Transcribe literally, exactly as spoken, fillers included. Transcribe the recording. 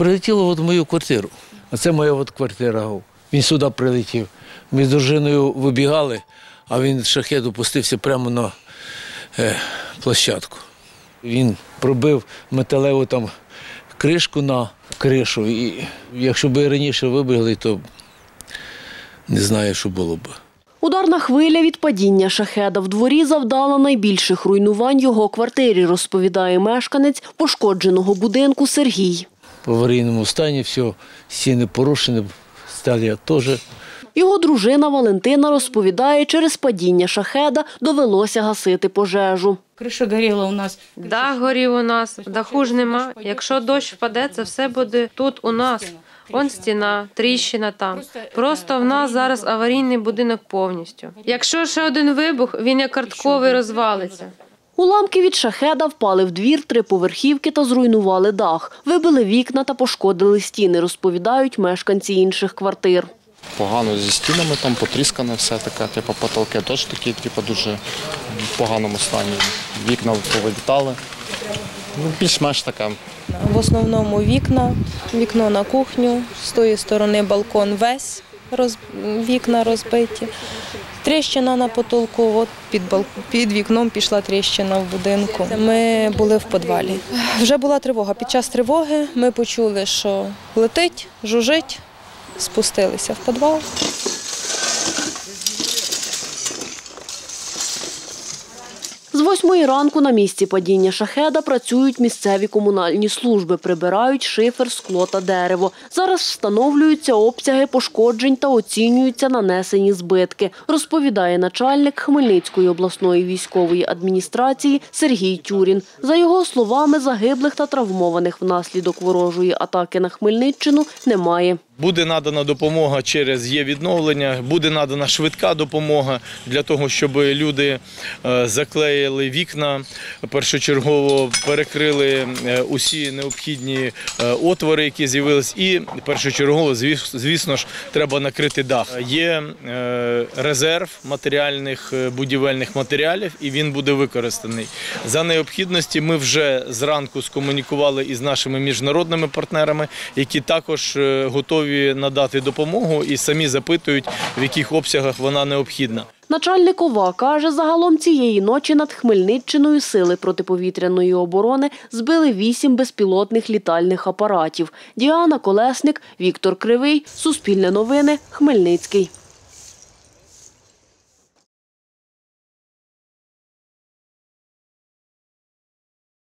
Прилетіло от в мою квартиру. А це моя от квартира. Він сюди прилетів. Ми з дружиною вибігали, а він шахед опустився прямо на е, площадку. Він пробив металеву там кришку на кришу. І якщо б раніше вибігли, то не знаю, що було б. Ударна хвиля від падіння шахеда в дворі завдала найбільших руйнувань його квартирі, розповідає мешканець пошкодженого будинку Сергій. В аварійному стані все, стіни порушені, стелі теж. Його дружина Валентина розповідає, через падіння шахеда довелося гасити пожежу. Криша горіла у нас. Дах горів у нас, даху ж нема. Якщо дощ впаде, це все буде тут у нас. Вон стіна, тріщина там. Просто в нас зараз аварійний будинок повністю. Якщо ще один вибух, він як картковий розвалиться. Уламки від шахеда впали в двір триповерхівки та зруйнували дах. Вибили вікна та пошкодили стіни, розповідають мешканці інших квартир. Погано зі стінами, там потріскане все таке, типу потолки теж такі, типу, дуже в поганому стані. Вікна повилітали. Ну, більш-менш таке. В основному вікна, вікно на кухню, з тої сторони балкон весь, роз, вікна розбиті. Тріщина на потолку, от під, бал, під вікном пішла тріщина в будинку. Ми були в підвалі. Вже була тривога. Під час тривоги ми почули, що летить, жужить, спустилися в підвал. З восьмої ранку на місці падіння шахеда працюють місцеві комунальні служби, прибирають шифер, скло та дерево. Зараз встановлюються обсяги пошкоджень та оцінюються нанесені збитки, розповідає начальник Хмельницької обласної військової адміністрації Сергій Тюрін. За його словами, загиблих та травмованих внаслідок ворожої атаки на Хмельниччину немає. Буде надана допомога через є-відновлення, буде надана швидка допомога для того, щоб люди заклеїли вікна, першочергово перекрили усі необхідні отвори, які з'явились, і першочергово, звісно ж, треба накрити дах. Є резерв матеріальних будівельних матеріалів, і він буде використаний. За необхідності ми вже зранку скомунікували із нашими міжнародними партнерами, які також готові надати допомогу і самі запитують, в яких обсягах вона необхідна. Начальник ОВА каже, загалом цієї ночі над Хмельниччиною сили протиповітряної оборони збили вісім безпілотних літальних апаратів. Діана Колесник, Віктор Кривий, Суспільне новини, Хмельницький.